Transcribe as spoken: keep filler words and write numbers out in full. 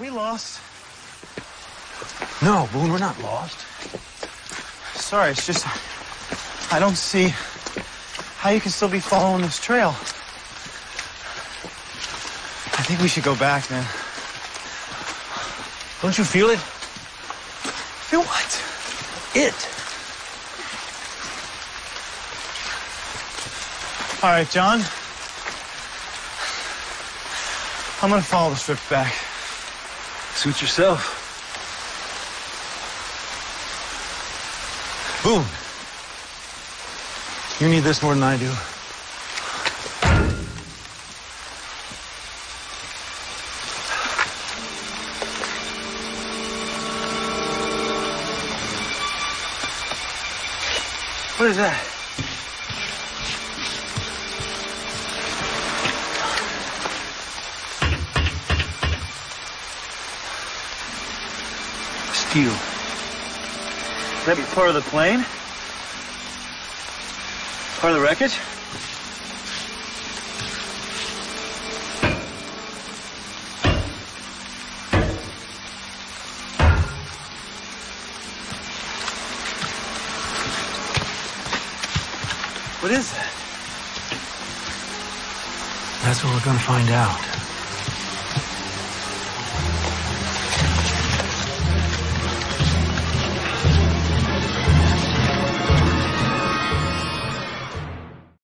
we lost? No, Boone, we're not lost. Sorry, it's just... I don't see how you can still be following this trail. I think we should go back, man. Don't you feel it? Feel what? It. All right, John. I'm gonna follow the strip back. Suit yourself. Boone. You need this more than I do. What is that? Steel. Is that part of the plane? Part of the wreckage? What is that? That's what we're gonna find out.